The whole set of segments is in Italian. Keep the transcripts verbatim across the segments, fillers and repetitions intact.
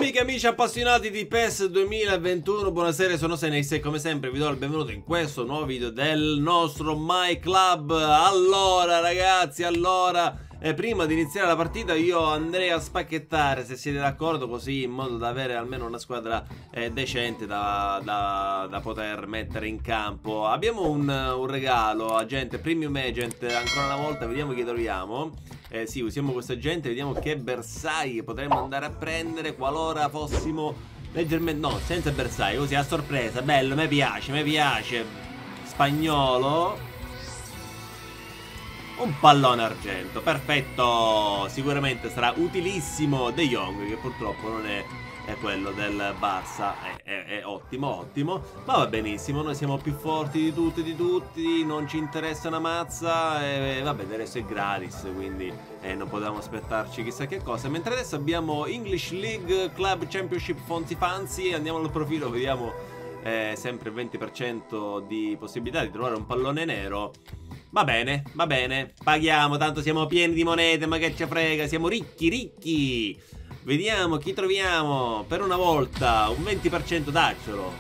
amiche e amici appassionati di PES duemilaventuno, buonasera, sono Senex e come sempre vi do il benvenuto in questo nuovo video del nostro My Club. Allora ragazzi, allora eh, prima di iniziare la partita io andrei a spacchettare, se siete d'accordo, così in modo da avere almeno una squadra eh, decente da, da, da poter mettere in campo. Abbiamo un, un regalo, agente, premium agent, ancora una volta, vediamo chi troviamo. Eh sì, usiamo questa gente, vediamo che bersaglio potremmo andare a prendere qualora fossimo leggermente... No, senza bersaglio, così a sorpresa, bello, mi piace, mi piace. Spagnolo. Un pallone argento, perfetto. Sicuramente sarà utilissimo De Jong, che purtroppo non è... è quello del Barça, è, è, è ottimo, ottimo, ma va benissimo, noi siamo più forti di tutti, di tutti, non ci interessa una mazza, e vabbè, adesso è gratis, quindi eh, non potevamo aspettarci chissà che cosa. Mentre adesso abbiamo English League Club Championship Fonzi Fanzi, andiamo al profilo, vediamo eh, sempre il venti per cento di possibilità di trovare un pallone nero. Va bene, va bene, paghiamo, tanto siamo pieni di monete, ma che ci frega, siamo ricchi, ricchi. Vediamo chi troviamo. Per una volta un venti per cento daccelo.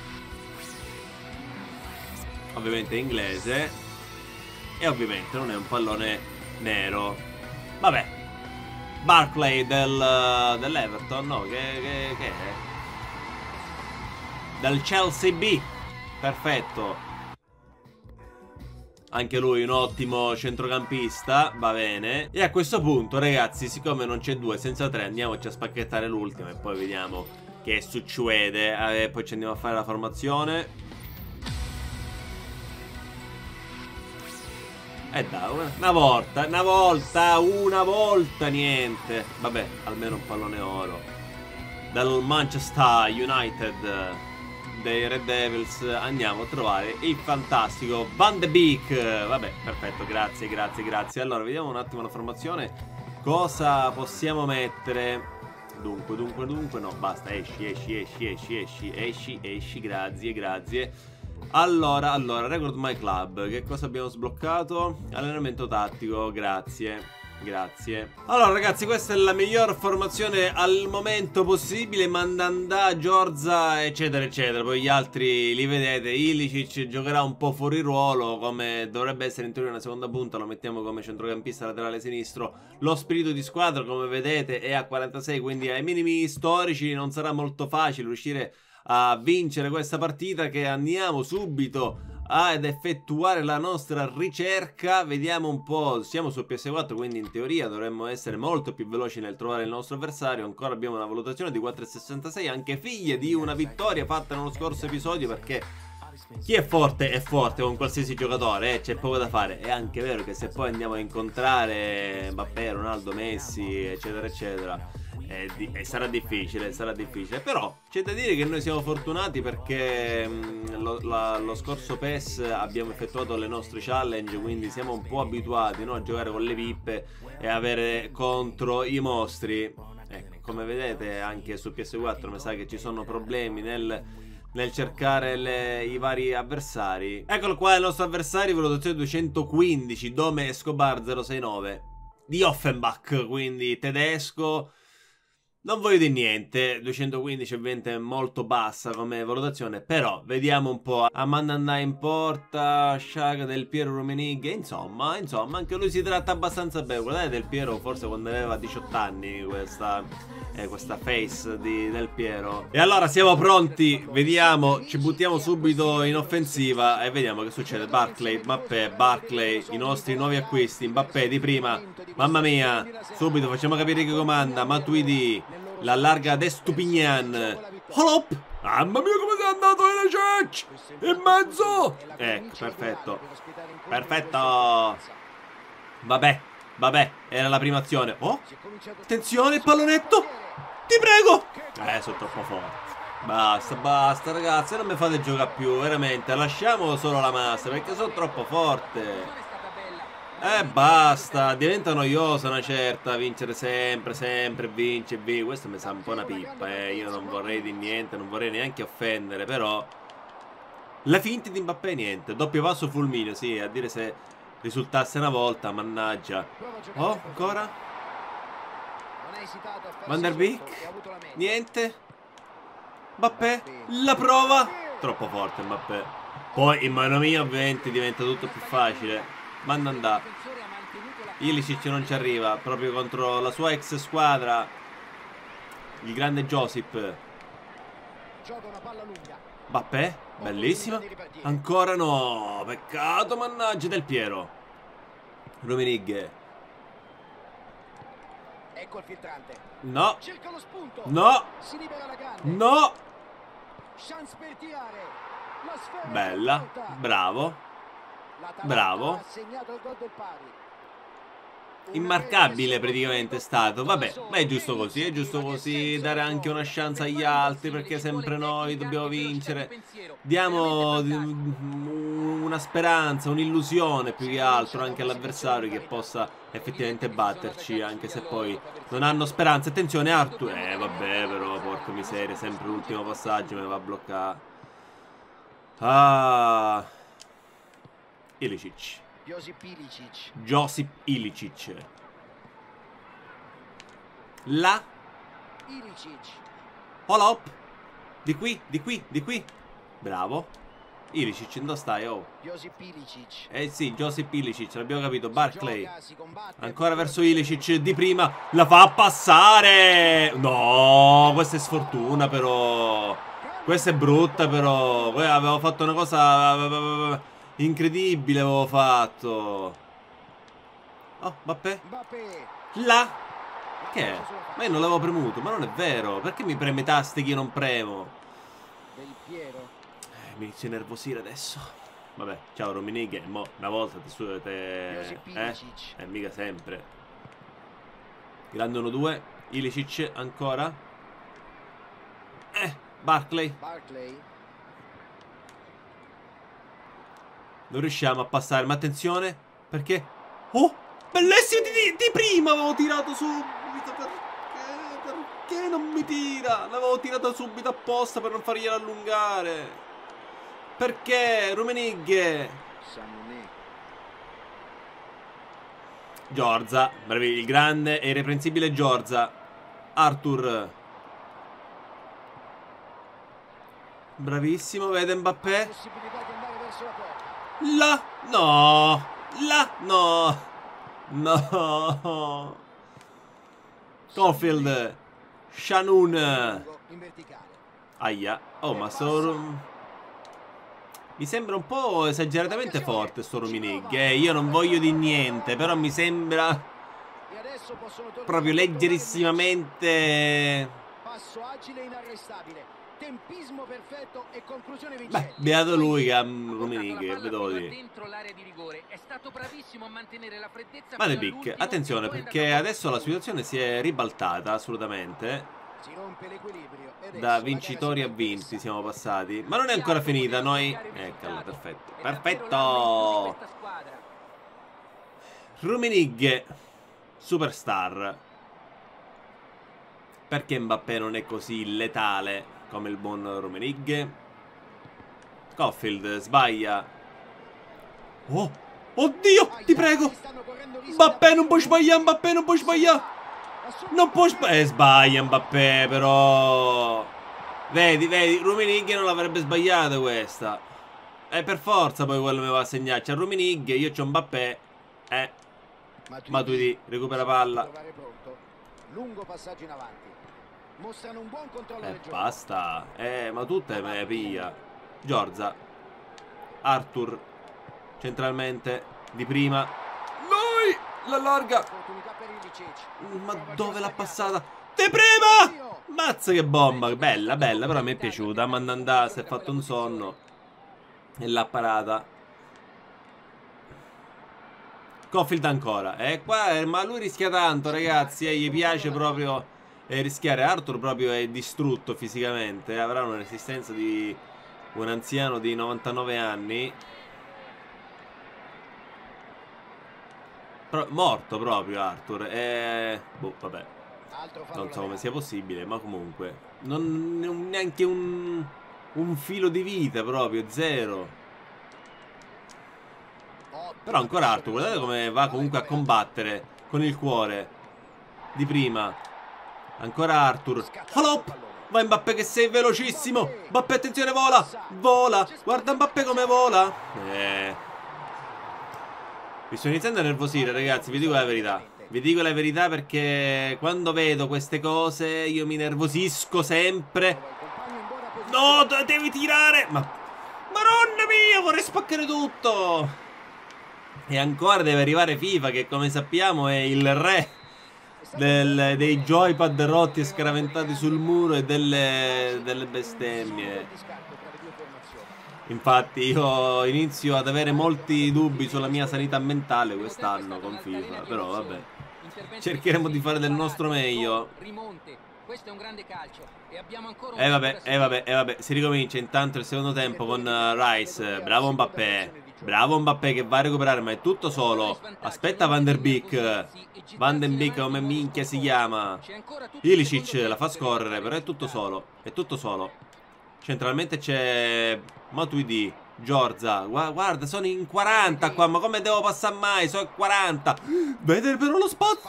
Ovviamente inglese. E ovviamente non è un pallone nero. Vabbè. Barclay del, dell'Everton. No, che, che, che è? Del Chelsea B. Perfetto. Anche lui un ottimo centrocampista, va bene. E a questo punto ragazzi, siccome non c'è due senza tre, andiamoci a spacchettare l'ultima e poi vediamo che succede. eh, Poi ci andiamo a fare la formazione. E eh dai, una volta, una volta, una volta, niente. Vabbè, almeno un pallone oro del Manchester United, dei Red Devils. Andiamo a trovare il fantastico Van de Beek. Vabbè, perfetto, grazie, grazie, grazie. Allora, vediamo un attimo la formazione. Cosa possiamo mettere? Dunque, dunque, dunque, no, basta, esci, esci, esci, esci, esci, esci, esci, grazie, grazie. Allora, allora, Record My Club, che cosa abbiamo sbloccato? Allenamento tattico, grazie. Grazie. Allora ragazzi, questa è la miglior formazione al momento possibile. Mandanda, Giorza, eccetera eccetera. Poi gli altri li vedete. Ilicic giocherà un po' fuori ruolo, come dovrebbe essere in teoria una seconda punta. Lo mettiamo come centrocampista laterale sinistro. Lo spirito di squadra, come vedete, è a quarantasei, quindi ai minimi storici non sarà molto facile riuscire a vincere questa partita, che andiamo subito ad effettuare la nostra ricerca. Vediamo un po', siamo su P S quattro, quindi in teoria dovremmo essere molto più veloci nel trovare il nostro avversario. Ancora abbiamo una valutazione di quattro virgola sessantasei, anche figlia di una vittoria fatta nello scorso episodio, perché chi è forte è forte con qualsiasi giocatore, eh? C'è poco da fare. È anche vero che se poi andiamo a incontrare Mbappé, Ronaldo, Messi, eccetera eccetera, E, di, e sarà difficile, sarà difficile. Però c'è da dire che noi siamo fortunati, perché mh, lo, la, lo scorso PES abbiamo effettuato le nostre challenge, quindi siamo un po' abituati, no, a giocare con le pippe e avere contro i mostri. Ecco, come vedete anche su P S quattro mi sa che ci sono problemi nel, nel cercare le, i vari avversari. Eccolo qua il nostro avversario, valutazione duecentoquindici, Dome Escobar zero sei nove di Offenbach, quindi tedesco. Non voglio dire niente, duecentoquindici ovviamente è molto bassa come valutazione, però vediamo un po'. Amanda in porta, Sciaga, Del Piero, Rummenigge, insomma, insomma, anche lui si tratta abbastanza bene. Guardate Del Piero, forse quando aveva diciotto anni, questa, eh, questa face di Del Piero. E allora siamo pronti, vediamo, ci buttiamo subito in offensiva e vediamo che succede. Barclay, Mbappé, Barclay, i nostri nuovi acquisti, Mbappé di prima, mamma mia, subito facciamo capire chi comanda. Matuidi, la larga De Stupignan, Holop, mamma mia come sei andato Ilicic, in mezzo. Ecco, perfetto, perfetto. Vabbè, vabbè, era la prima azione. Oh, attenzione, il pallonetto, ti prego. Eh, sono troppo forte. Basta, basta ragazzi, non mi fate giocare più, veramente. Lasciamo solo la massa, perché sono troppo forte. Eh basta, diventa noiosa una certa, vincere sempre, sempre, vince, vince. Questo mi sa un po' una pippa, eh. Io non vorrei di niente, non vorrei neanche offendere, però la finta di Mbappé niente. Doppio passo fulmineo, sì, a dire se risultasse una volta, mannaggia. Oh, ancora? Van der Beek. Niente. Mbappé. La prova. Troppo forte Mbappé. Poi in mano mia ovviamente diventa tutto più facile. Manda andà. Ilicic non ci arriva. Proprio contro la sua ex squadra. Il grande Josip. Mbappé. Bellissima. Ancora no. Peccato, mannaggia, Del Piero. Rummenigge. Ecco il filtrante. No. Cerca lo spunto. No. Si libera la grande. No. Chance per tirare. La sfera Bella. Bravo. Bravo. Ha segnato il gol del pari. Immarcabile praticamente è stato. Vabbè, ma è giusto così. È giusto così. Dare anche una chance agli altri, perché sempre noi dobbiamo vincere. Diamo una speranza, un'illusione più che altro anche all'avversario, che possa effettivamente batterci, anche se poi non hanno speranza. Attenzione Arthur. Eh vabbè, però porca miseria, sempre l'ultimo passaggio mi va a bloccare. Ah, Ilicic. Josip Ilicic. Josip Ilicic. La Ilicic. Hop. Di qui, di qui, di qui. Bravo. Ilicic, dove stai? Oh. Josip Ilicic. Eh sì, Josip Ilicic, l'abbiamo capito. Barclay. Ancora verso Ilicic di prima. La fa passare. No, questa è sfortuna però. Questa è brutta però. Poi avevo fatto una cosa incredibile, avevo fatto. Oh, Mbappé. Là. Che è? Ma io non l'avevo premuto. Ma non è vero. Perché mi preme taste che io non premo? Del Piero. Eh, mi inizio a nervosire adesso. Vabbè, ciao Rummenigge. Mo una volta te, te eh? eh mica sempre. Grande uno due. Ilicic ancora. Eh, Barclay. Barclay. Non riusciamo a passare, ma attenzione, perché... Oh, bellissimo di, di, di prima avevo tirato subito, perché, perché non mi tira? L'avevo tirato subito apposta per non fargliela allungare. Perché, Rummenigge? Giorza, bravi, il grande e irreprensibile Giorza. Arthur. Bravissimo, vede Mbappé. La, no, la, no, no. Caulfield, Shanun. Aia, oh ma sto... Mi sembra un po' esageratamente forte sto Rummenigge. Io non voglio di niente, però mi sembra proprio leggerissimamente... Passo agile e inarrestabile. Tempismo perfetto e conclusione vincente. Beh, beato lui che ha Rummenigge, che vedo di. Van der Beek, attenzione perché adesso la situazione si è ribaltata assolutamente. Si rompe l'equilibrio. Da vincitori a vinti siamo passati. Ma non è ancora finita, noi... Eccola, perfetto. Perfetto! Rummenigge, superstar. Perché Mbappé non è così letale come il buon Rummenigge? Caulfield sbaglia. Oh, oddio, ti prego. Mbappé non puoi sbagliare, Mbappé non puoi sbagliare. Non puoi sbagliare. Eh, sbaglia Mbappé però. Vedi, vedi, Rummenigge non l'avrebbe sbagliata questa. E per forza poi quello mi va a segnare. C'è Rummenigge, io c'ho Mbappé. Eh, Matuidi recupera palla. Lungo passaggio in avanti. Mostrano un buon controllo Eh del gioco. basta. Eh ma tutte me le piglia. Giorza. Arthur. Centralmente. Di prima. Noi. La larga. Ma dove l'ha passata? Di prima. Mazza che bomba. Bella bella. Però mi è piaciuta. Mandandà si è fatto un sonno. E l'ha parata. Caulfield ancora. E qua. Ma lui rischia tanto ragazzi. E gli piace proprio. E rischiare. Arthur proprio è distrutto fisicamente. Avrà una resistenza di un anziano di novantanove anni. Pro morto proprio Arthur. E... boh, vabbè. Non so come sia possibile, ma comunque. Non, non neanche un, un filo di vita proprio, zero. Però ancora Arthur, guardate come va comunque a combattere con il cuore. Di prima. Ancora Arthur. Flop. Vai Mbappé che sei velocissimo. Mbappé attenzione, vola. Vola. Guarda Mbappé come vola. Eh. Mi sto iniziando a nervosire, ragazzi, vi dico la verità. Vi dico la verità perché quando vedo queste cose io mi nervosisco sempre. No, devi tirare. Ma Madonna mia, vorrei spaccare tutto. E ancora deve arrivare FIFA, che come sappiamo è il re del, dei joypad rotti e scaraventati sul muro e delle, delle bestemmie. Infatti io inizio ad avere molti dubbi sulla mia sanità mentale quest'anno con FIFA. Però vabbè, cercheremo di fare del nostro meglio. Questo è un grande calcio e abbiamo ancora un E eh vabbè, e eh vabbè, e eh vabbè, si ricomincia intanto il secondo tempo con uh, Rice. Bravo Mbappé. Bravo Mbappé che va a recuperare, ma è tutto solo. Aspetta Van der Beek. Van der Beek come minchia si chiama. Ilicic la fa scorrere, però è tutto solo. È tutto solo. Centralmente c'è Matuidi, Giorza. Guarda, sono in quaranta qua, ma come devo passare mai? Sono in quaranta. Vede però lo spot.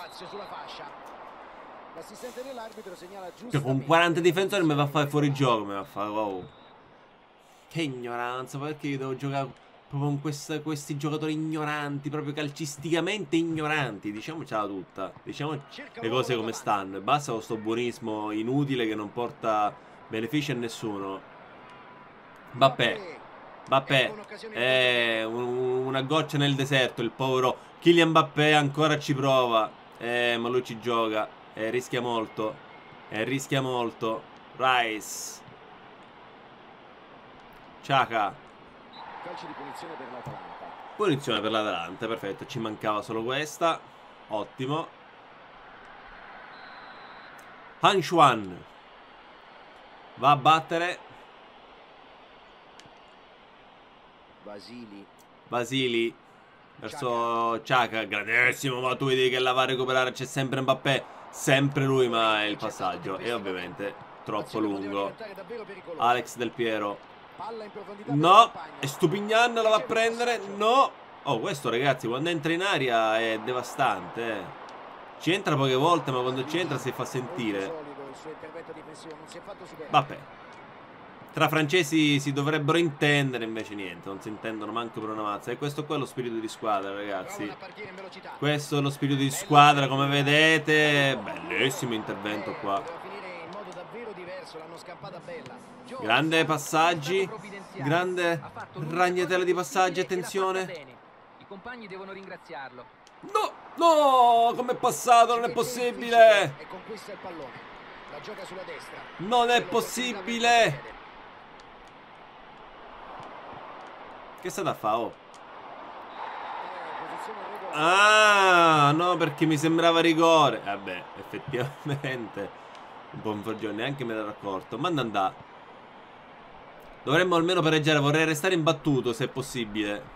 Cioè, con quaranta difensori mi va a fare fuori gioco. Mi va a fare, wow. Che ignoranza. Perché io devo giocare proprio con questa, questi giocatori ignoranti, proprio calcisticamente ignoranti. Diciamocela tutta. Diciamo le cose come stanno. E basta con sto buonismo inutile che non porta benefici a nessuno. Mbappé. Mbappé. È una goccia nel deserto. Il povero Kylian Mbappé ancora ci prova. Eh, ma lui ci gioca. E rischia molto. E rischia molto. Rice. Xhaka. Calcio di punizione per l'Atalanta. Punizione per l'Atalanta, perfetto. Ci mancava solo questa. Ottimo. Han Xuan va a battere. Basili. Basili verso Xhaka. Grandissimo Matuidi che la va a recuperare. C'è sempre Mbappé. Sempre lui, ma è il passaggio. E ovviamente troppo lungo. Alex Del Piero. No. E Stupignan la va a prendere. No. Oh, questo ragazzi, quando entra in aria è devastante, eh. Ci entra poche volte, ma quando ci entra si fa sentire. Vabbè. Tra francesi si dovrebbero intendere, invece niente, non si intendono manco per una mazza. E questo qua è lo spirito di squadra, ragazzi. Questo è lo spirito di squadra, come vedete. Bellissimo intervento qua. Grande passaggi. Grande ragnatela di passaggi, attenzione. I compagni devono ringraziarlo. No, no, com'è passato, non è possibile. Non è possibile. Che sta da fa? Oh. Ah, no, perché mi sembrava rigore. Vabbè, effettivamente un po' un forgione, neanche me l'ero accorto. Manda andà. Dovremmo almeno pareggiare. Vorrei restare imbattuto se è possibile.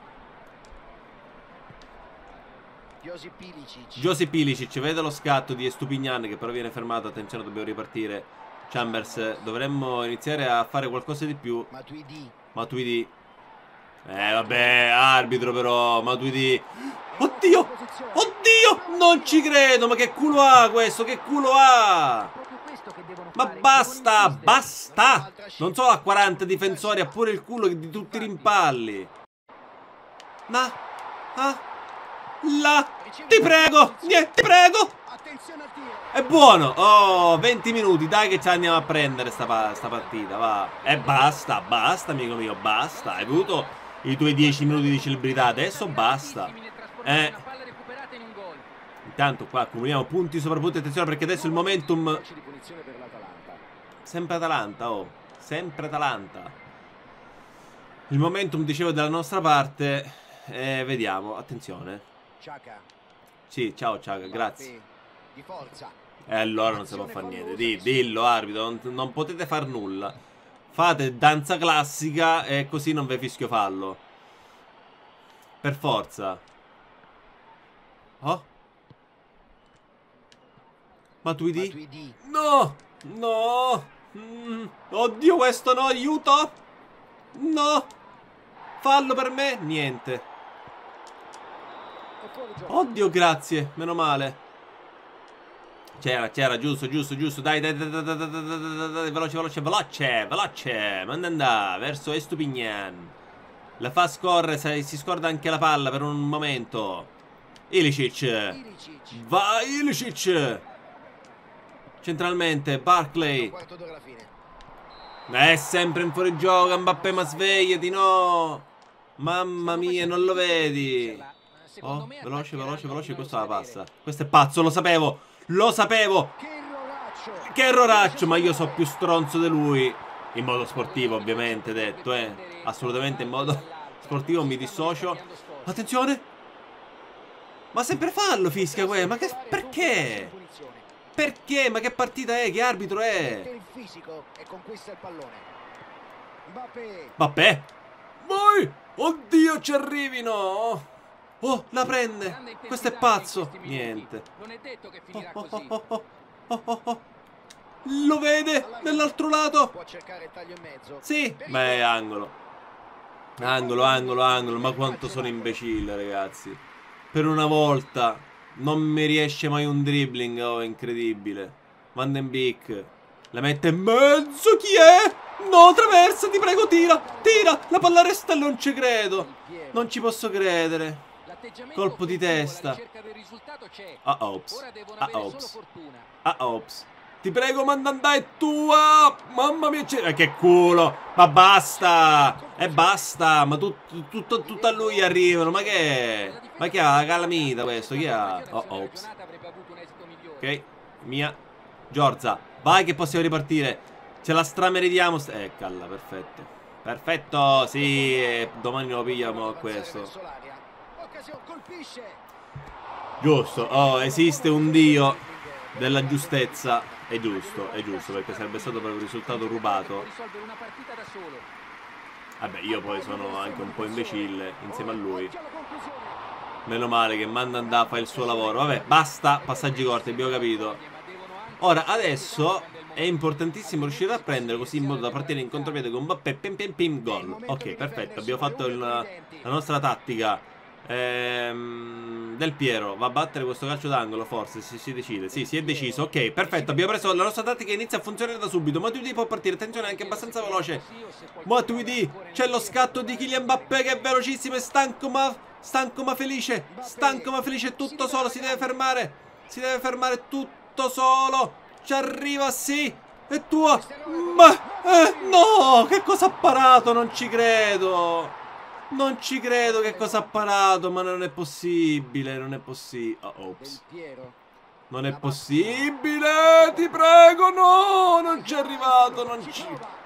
Josip Ilicic, vede lo scatto di Estupignan che però viene fermato. Attenzione, dobbiamo ripartire. Chambers, dovremmo iniziare a fare qualcosa di più. Matuidi. Eh vabbè, arbitro però, Matuidi. Oddio, oddio, non ci credo, ma che culo ha questo, che culo ha? Ma basta, basta. Non solo ha quaranta difensori, ha pure il culo di tutti i rimpalli. Ma, ah, là, ti prego, niente, ti prego. È buono. Oh, venti minuti, dai che ci andiamo a prendere sta, sta partita, va. E basta, basta amico mio, basta. Hai avuto i tuoi dieci minuti di celebrità, adesso basta. Eh. Intanto qua accumuliamo punti sopra punti. Attenzione perché adesso il momentum. Sempre Atalanta, oh. Sempre Atalanta. Il momentum, dicevo, dalla nostra parte. Eh, vediamo, attenzione. Sì, ciao Xhaka, grazie. E allora non si può fare niente. Di, dillo arbitro, non, non potete far nulla. Fate danza classica e così non vi fischio fallo. Per forza. Oh. Matuidi? No! No! Mm. Oddio, questo no, aiuto! No! Fallo per me? Niente. Oddio, grazie, meno male. C'era, c'era, giusto, giusto, giusto. Dai, dai, dai, dai, dai, dai, dai, dai, veloce, veloce, veloce, veloce. Manda andà verso Estupignan. La fa scorrere, si scorda anche la palla per un momento. Ilicic. Vai, Ilicic. Centralmente, Barkley. È sempre in fuorigioco, Mbappé, ma svegliati, no. Mamma mia, non lo vedi. Oh, veloce, veloce, veloce, questo la passa. Questo è pazzo, lo sapevo. Lo sapevo. Che erroraccio, ma io so più stronzo di lui. In modo sportivo, ovviamente, detto, eh. Assolutamente in modo sportivo, mi dissocio. Attenzione. Ma sempre fallo fischia quello. Ma che, perché? Perché? Ma che partita è? Che arbitro è? Mbappé. Vai. Oddio, ci arrivino. Oh, la prende. Questo è pazzo. Niente. Oh, oh, oh, oh, oh, oh, oh. Lo vede dall'altro lato. Sì, beh, è angolo. Angolo, angolo, angolo. Ma quanto sono imbecille, ragazzi. Per una volta non mi riesce mai un dribbling. Oh, incredibile. Van den Beek la mette in mezzo. Chi è? No, traversa, ti prego, tira. Tira, la palla resta e non ci credo. Non ci posso credere. Colpo di testa. Ah, ops. Ah, ops. Ah, ops. Ti prego, manda andare tua. Mamma mia, eh, che culo. Ma basta. E eh, basta. Ma tu, tu, tu, tutto a lui arrivano. Ma che è? Ma chi ha la calamita questo? Chi ha? Oh, ops. Ok, mia Giorza. Vai che possiamo ripartire. Ce la strameritiamo. Eh, calla, perfetto. Perfetto, sì. E domani lo pigliamo questo. Giusto. Oh, esiste un dio della giustezza. È giusto, è giusto, perché sarebbe stato per un risultato rubato. Vabbè, io poi sono anche un po' imbecille insieme a lui. Meno male che Mandanda fa il suo lavoro. Vabbè, basta, passaggi corti, abbiamo capito. Ora, adesso è importantissimo riuscire a prendere così in modo da partire in contropiede con Mbappé. Pim pim pim, gol. Ok, perfetto, abbiamo fatto il, la nostra tattica. Ehm, Del Piero va a battere questo calcio d'angolo, forse si, si decide. Sì, si è deciso. Ok, perfetto, abbiamo preso la nostra tattica, inizia a funzionare da subito. Matuidi può partire, attenzione, è anche abbastanza veloce. Matuidi, c'è lo scatto di Kylian Mbappé che è velocissimo e stanco ma stanco ma felice. Stanco ma felice, tutto solo, si deve fermare. Si deve fermare tutto solo. Ci arriva, sì. È tua. Ma eh, no, che cosa ha parato? Non ci credo. Non ci credo, che cosa ha parato, ma non è possibile, non è possibile. Oh, ops. Non è possibile, ti prego, no, non ci è arrivato, non ci...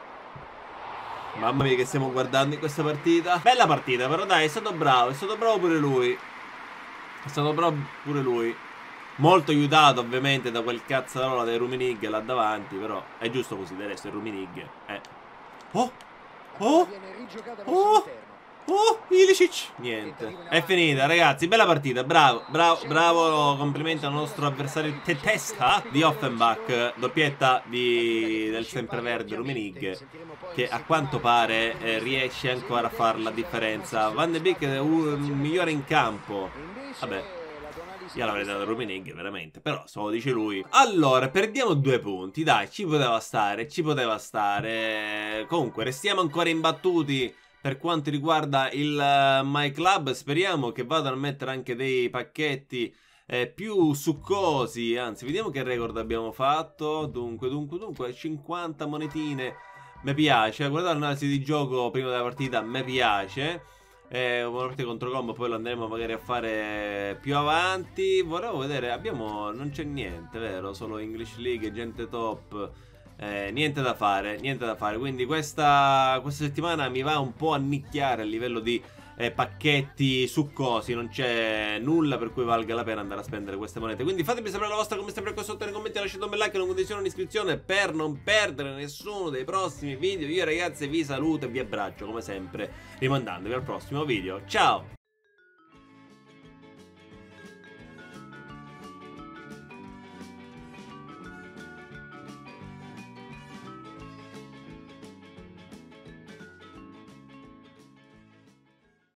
Mamma mia che stiamo guardando in questa partita. Bella partita, però dai, è stato bravo, è stato bravo pure lui. È stato bravo pure lui. Molto aiutato ovviamente da quel cazzarola dei Rummenigge là davanti, però è giusto così, del resto è Rummenigge. Eh. Oh, oh, oh. Oh, Ilicic. Niente. È finita, ragazzi. Bella partita. Bravo, bravo, bravo. Complimenti al nostro avversario Tedesca di Offenbach. Doppietta di, del sempreverde Rummenigge, che a quanto pare eh, riesce ancora a fare la differenza. Van de Beek è un migliore in campo. Vabbè, io l'avrei dato a Rummenigge, veramente. Però se lo dice lui. Allora, perdiamo due punti. Dai, ci poteva stare, ci poteva stare. Comunque, restiamo ancora imbattuti per quanto riguarda il uh, My Club. Speriamo che vadano a mettere anche dei pacchetti eh, più succosi. Anzi, vediamo che record abbiamo fatto. Dunque, dunque, dunque, cinquanta monetine. Mi piace. Guardate l'analisi di gioco prima della partita. Mi piace. Eh, una partita contro combo, poi lo andremo magari a fare più avanti. Vorrei vedere. Abbiamo... non c'è niente, vero? Solo English League, gente top. Eh, niente da fare, niente da fare. Quindi questa, questa settimana mi va un po' a nicchiare a livello di eh, pacchetti succosi. Non c'è nulla per cui valga la pena andare a spendere queste monete. Quindi fatemi sapere la vostra, come sempre qua sotto nei commenti. Lasciate un bel like e una condivisione, un'iscrizione per non perdere nessuno dei prossimi video. Io ragazzi vi saluto e vi abbraccio come sempre, rimandandovi al prossimo video. Ciao!